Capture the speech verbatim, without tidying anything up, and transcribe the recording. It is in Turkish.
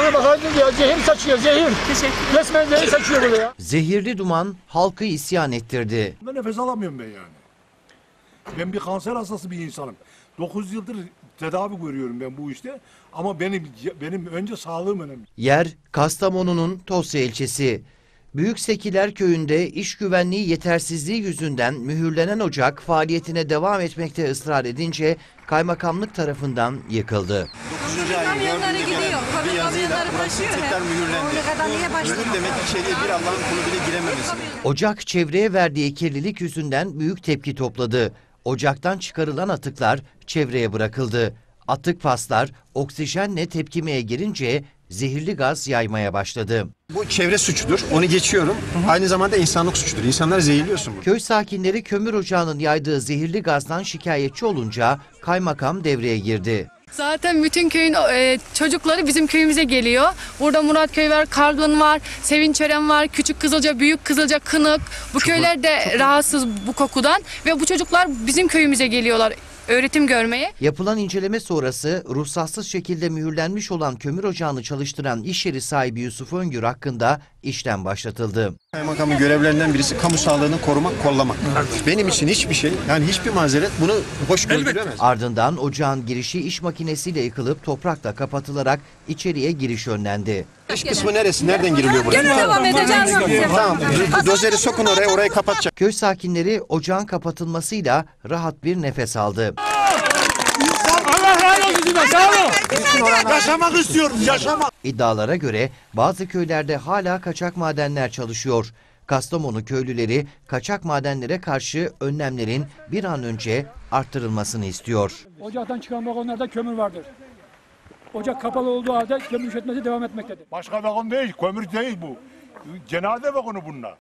şuraya bak ya, zehir saçıyor, zehir. Teşekkür. Resmen zehir saçıyor burada ya. Zehirli duman halkı isyan ettirdi. Ben nefes alamıyorum ben yani. Ben bir kanser hastası bir insanım. dokuz yıldır tedavi görüyorum ben bu işte. Ama benim benim önce sağlığım önemli. Yer Kastamonu'nun Tosya ilçesi. Büyüksekiler köyünde iş güvenliği yetersizliği yüzünden mühürlenen ocak faaliyetine devam etmekte ısrar edince kaymakamlık tarafından yıkıldı. dokuzuncu ayın dördüncü gidiyor. Bir yazıyla burası tekrar mühürlendi. Mühür demek içeriye bir Allah'ın kulu bile girememesi. Ocak çevreye verdiği kirlilik yüzünden büyük tepki topladı. Ocaktan çıkarılan atıklar çevreye bırakıldı. Atık paslar oksijenle tepkimeye girince zehirli gaz yaymaya başladı. Bu çevre suçudur. Onu geçiyorum. Aynı zamanda insanlık suçudur. İnsanları zehirliyorsun bunu. Köy sakinleri kömür ocağının yaydığı zehirli gazdan şikayetçi olunca kaymakam devreye girdi. Zaten bütün köyün e, çocukları bizim köyümüze geliyor. Burada Muratköy var, Kargın var, Sevinçören var, Küçük Kızılca, Büyük Kızılca, Kınık. Bu köyler de rahatsız bu kokudan ve bu çocuklar bizim köyümüze geliyorlar öğretim görmeye. Yapılan inceleme sonrası ruhsatsız şekilde mühürlenmiş olan kömür ocağını çalıştıran iş yeri sahibi Yusuf Öngür hakkında işlem başlatıldı. Kaymakamın görevlerinden birisi kamu sağlığını korumak, kollamak. Benim için hiçbir şey, yani hiçbir mazeret bunu hoş gördüremez. Ardından ocağın girişi iş makinesiyle yıkılıp toprakla kapatılarak içeriye giriş önlendi. İş kısmı neresi? Nereden giriliyor buraya? Gene devam edeceğiz. Tamam, dozeri sokun oraya, orayı kapatacak. Köy sakinleri ocağın kapatılmasıyla rahat bir nefes aldı. Allah razı olsun sizden, sağ olun. Yaşamak istiyorum, yaşamak. İddialara göre bazı köylerde hala kaçak madenler çalışıyor. Kastamonu köylüleri kaçak madenlere karşı önlemlerin bir an önce arttırılmasını istiyor. Ocaktan çıkan vagonlarda kömür vardır. Ocak kapalı olduğu halde kömür işletmesi devam etmektedir. Başka vagon değil, kömür değil bu. Cenaze vagonu bunlar.